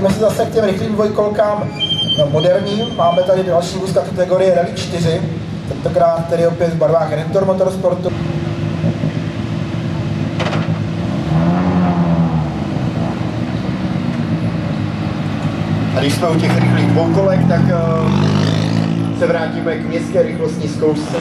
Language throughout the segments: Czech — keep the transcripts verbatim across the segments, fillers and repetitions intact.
vrátíme se zase k těm rychlým dvojkolkám no, moderním. Máme tady další vůz kategorie Rally čtyři, tentokrát tedy opět v barvách Rentor Motorsportu. A když jsme u těch rychlých dvoukolek, tak uh, se vrátíme k městské rychlostní zkoušce.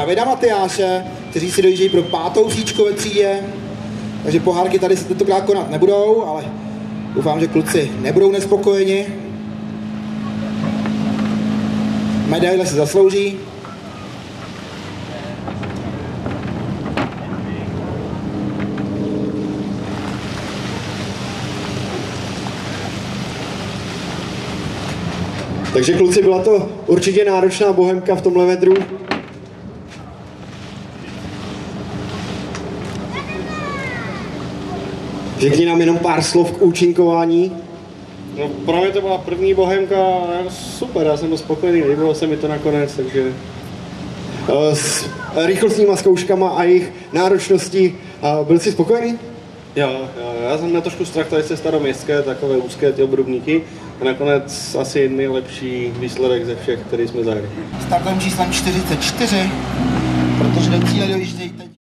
Davida Matyáše, kteří si dojíždějí pro pátou příčku ve třídě. Takže pohárky tady se tentokrát konat nebudou, ale doufám, že kluci nebudou nespokojeni. Medaile se zaslouží. Takže kluci, byla to určitě náročná bohemka v tomhle vedru. Řekni nám jenom pár slov k účinkování. No, pro mě to byla první bohemka, super, já jsem byl spokojený, líbilo se mi to nakonec, takže... S rychlostníma zkouškama a jejich náročností, byl jsi spokojený? Jo, jo, já jsem měl trošku strach tady se staroměstské, takové úzké ty obrubníky a nakonec asi nejlepší výsledek ze všech, který jsme zajeli. Startovým číslem čtyřicet čtyři, protože do cíle dojíždějí teď.